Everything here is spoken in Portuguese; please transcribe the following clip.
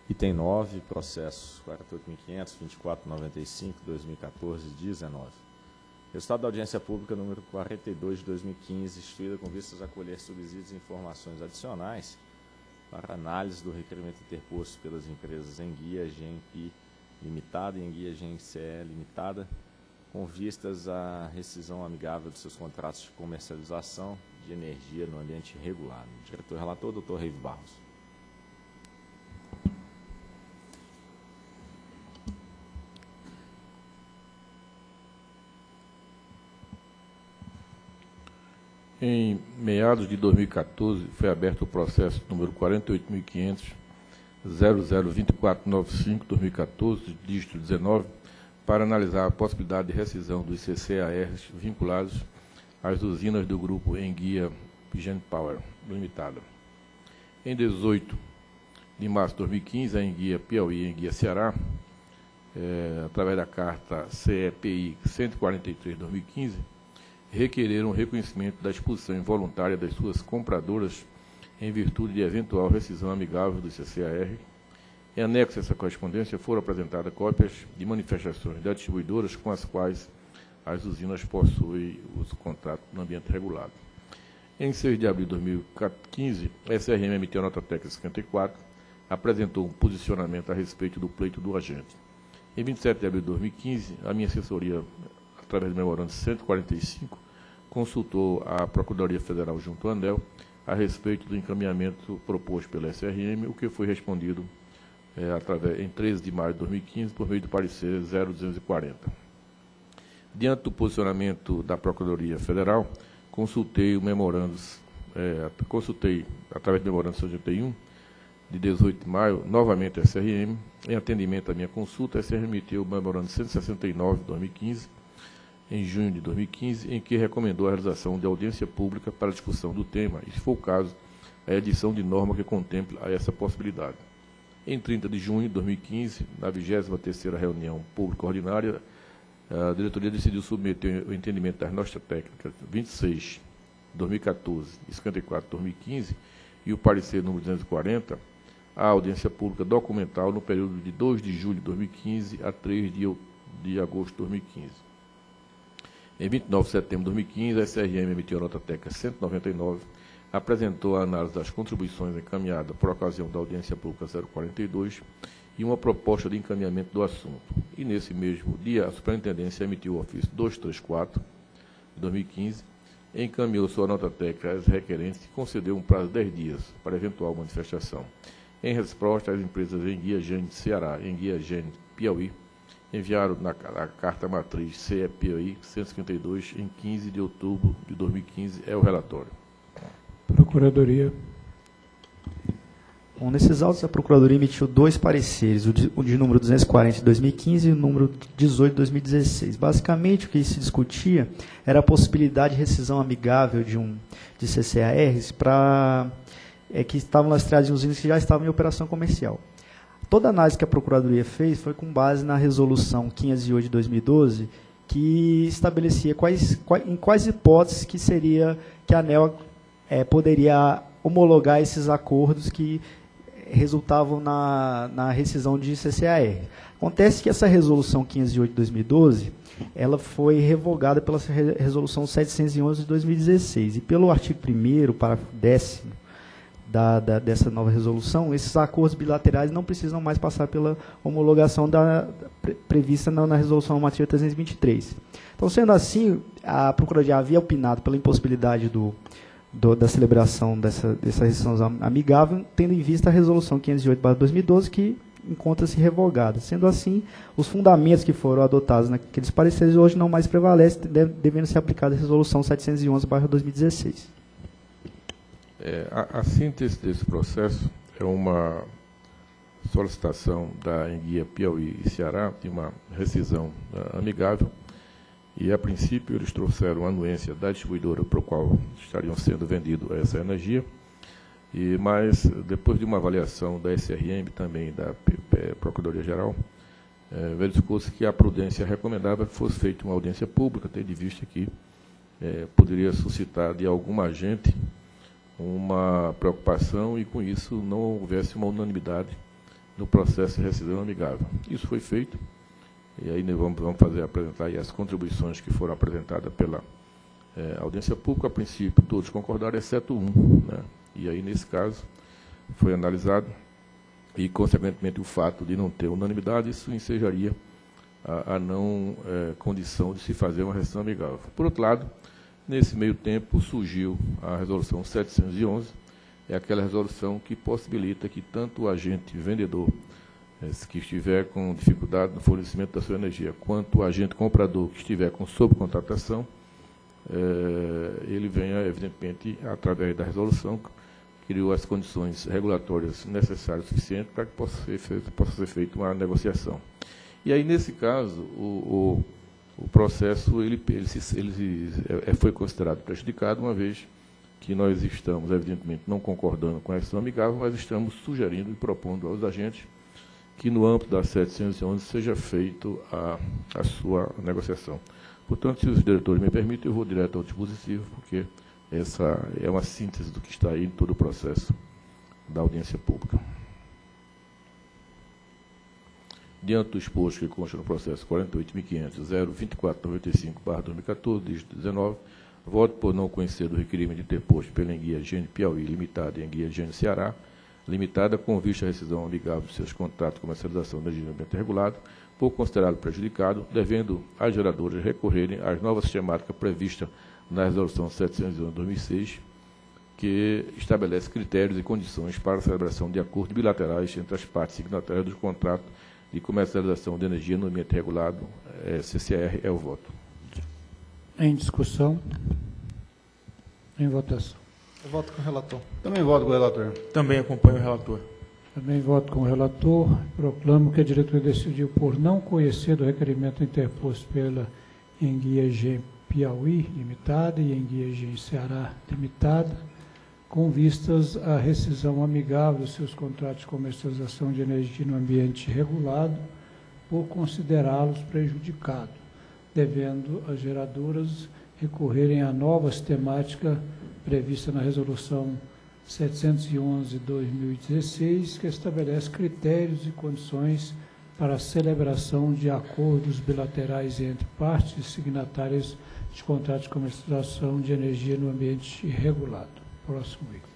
Item 9, processo 48.500.2495/2014-19. Resultado da audiência pública número 42 de 2015, instituída com vistas a colher subsídios e informações adicionais para análise do requerimento interposto pelas empresas Enguia GNP Limitada e Enguia GNCE Limitada, com vistas à rescisão amigável de seus contratos de comercialização de energia no ambiente regulado. Diretor-relator, Dr. Reive Barros. Em meados de 2014, foi aberto o processo número 48.500.002495/2014, dígito 19, para analisar a possibilidade de rescisão dos CCARs vinculados às usinas do grupo Enguia Gen Power Limitada. Em 18 de março de 2015, a Enguia Piauí e Enguia Ceará, através da carta CEPI 143/2015, requereram o reconhecimento da expulsão involuntária das suas compradoras em virtude de eventual rescisão amigável do CCAR. Em anexo a essa correspondência foram apresentadas cópias de manifestações das distribuidoras com as quais as usinas possuem os contratos no ambiente regulado. Em 6 de abril de 2015, a SRM emitiu a nota técnica 54, apresentou um posicionamento a respeito do pleito do agente. Em 27 de abril de 2015, a minha assessoria, através do memorando 145, consultou a Procuradoria Federal junto ao ANEEL a respeito do encaminhamento proposto pela SRM, o que foi respondido em 13 de maio de 2015 por meio do parecer 0240. Diante do posicionamento da Procuradoria Federal, consultei através do memorando 181, de 18 de maio, novamente a SRM. Em atendimento à minha consulta, a SRM emitiu o memorando 169 de 2015, em junho de 2015, em que recomendou a realização de audiência pública para discussão do tema, e, se for o caso, a edição de norma que contempla essa possibilidade. Em 30 de junho de 2015, na 23ª reunião pública ordinária, a diretoria decidiu submeter o entendimento das notas técnicas 26 de 2014 e 54 de 2015 e o parecer número 240 à audiência pública documental no período de 2 de julho de 2015 a 3 de agosto de 2015. Em 29 de setembro de 2015, a SRM emitiu a nota técnica 199, apresentou a análise das contribuições encaminhadas por ocasião da audiência pública 042 e uma proposta de encaminhamento do assunto. E, nesse mesmo dia, a Superintendência emitiu o ofício 234 de 2015, encaminhou sua nota técnica às requerentes e concedeu um prazo de 10 dias para eventual manifestação. Em resposta, as empresas Enguia Gen Ceará e Enguia Gen Piauí enviaram na carta matriz CEPI 152 em 15 de outubro de 2015. É o relatório. Procuradoria. Bom, nesses autos, a Procuradoria emitiu dois pareceres, o de número 240 de 2015 e o número 18 de 2016. Basicamente, o que se discutia era a possibilidade de rescisão amigável de CCARs que estavam lastreados em usinas que já estavam em operação comercial. Toda a análise que a Procuradoria fez foi com base na Resolução 508 de 2012, que estabelecia em quais hipóteses que a ANEEL poderia homologar esses acordos que resultavam na rescisão de CCAR. Acontece que essa Resolução 508 de 2012 ela foi revogada pela Resolução 711 de 2016, e pelo artigo 1º, parágrafo 10º, dessa nova resolução, esses acordos bilaterais não precisam mais passar pela homologação prevista na resolução normativa 323. Então, sendo assim, a Procuradoria havia opinado pela impossibilidade da celebração dessa rescisão amigável, tendo em vista a resolução 508/2012, que encontra-se revogada. Sendo assim, os fundamentos que foram adotados naqueles pareceres hoje não mais prevalecem, devendo ser aplicada a resolução 711/2016. A síntese desse processo é uma solicitação da Enguia Piauí e Ceará de uma rescisão amigável, e, a princípio, eles trouxeram a anuência da distribuidora para o qual estariam sendo vendido essa energia, mas, depois de uma avaliação da SRM, também da Procuradoria-Geral, verificou-se que a prudência recomendava que fosse feita uma audiência pública, tendo em vista que poderia suscitar de alguma agente uma preocupação e, com isso, não houvesse uma unanimidade no processo de rescisão amigável. Isso foi feito, e aí nós vamos apresentar aí as contribuições que foram apresentadas pela audiência pública. A princípio, todos concordaram, exceto um, né? E aí, nesse caso, foi analisado, e, consequentemente, o fato de não ter unanimidade, isso ensejaria a não condição de se fazer uma rescisão amigável. Por outro lado, nesse meio tempo, surgiu a resolução 711, é aquela resolução que possibilita que tanto o agente vendedor, que estiver com dificuldade no fornecimento da sua energia, quanto o agente comprador, que estiver com subcontratação, ele venha, evidentemente, através da resolução, criou as condições regulatórias necessárias e suficientes para que possa ser feita uma negociação. E aí, nesse caso, o processo ele foi considerado prejudicado, uma vez que nós estamos, evidentemente, não concordando com a rescisão amigável, mas estamos sugerindo e propondo aos agentes que, no âmbito da 711, seja feita a sua negociação. Portanto, se os diretores me permitem, eu vou direto ao dispositivo, porque essa é uma síntese do que está aí em todo o processo da audiência pública. Diante do exposto que consta no processo 48.500.02495/2014, dígito 19, voto por não conhecer do requerimento interposto pela Enguia Higiene Piauí Limitada e Enguia Higiene Ceará Limitada, com vista à rescisão amigável de seus contratos de comercialização de energia ambiental regulado, por considerado prejudicado, devendo as geradoras recorrerem às novas sistemáticas previstas na Resolução 711/2006, que estabelece critérios e condições para a celebração de acordos bilaterais entre as partes signatárias do contrato de comercialização de energia no ambiente regulado, CCR. É o voto. Em discussão. Em votação. Eu voto com o relator. Também voto com o relator. Também acompanho o relator. Também voto com o relator. Proclamo que a diretoria decidiu por não conhecer do requerimento interposto pela Enguia Higiene Piauí Limitada e Enguia Higiene Ceará Limitada, com vistas à rescisão amigável dos seus contratos de comercialização de energia no ambiente regulado, por considerá-los prejudicados, devendo as geradoras recorrerem à nova sistemática prevista na Resolução 711/2016, que estabelece critérios e condições para a celebração de acordos bilaterais entre partes signatárias de contratos de comercialização de energia no ambiente regulado. Próximo item.